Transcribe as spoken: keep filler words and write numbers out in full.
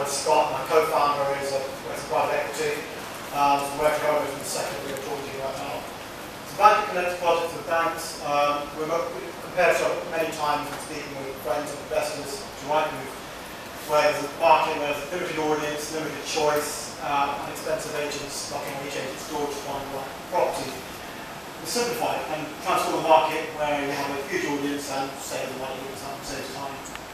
with Scott, my co-founder, is a, is a private equity. Um, so we're going from the sector we're talking to you right now. So Bank Connect project with banks, um, we're compared to many times when speaking with friends and investors to Rightmove, where there's a market where there's a limited audience, limited choice, uh, and expensive agents knocking on each agent's door to find the right property. We simplify it and transform a market where you have a huge audience and save the money at the same time.